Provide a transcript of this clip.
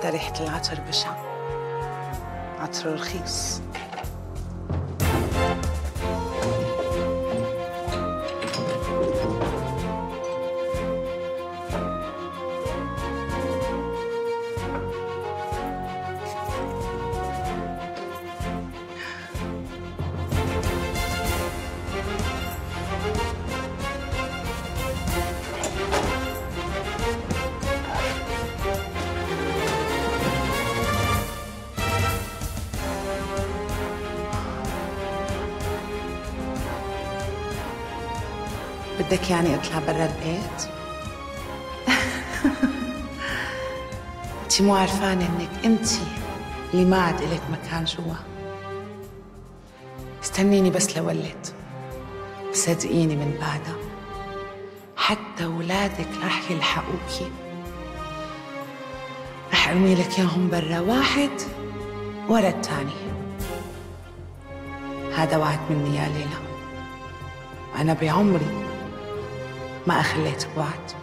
حتى ريحة العطر بشعة، عطر رخيص. بدك يعني اطلع برا البيت؟ انتِ مو عرفانة انك انتِ اللي ما عاد الك مكان جوا. استنيني بس لولد، صدقيني من بعدها حتى ولادك رح يلحقوكي. رح ارمي لك اياهم برا واحد ورا الثاني. هذا وعد مني يا ليلى، وانا بعمري ما أخليتك وعد.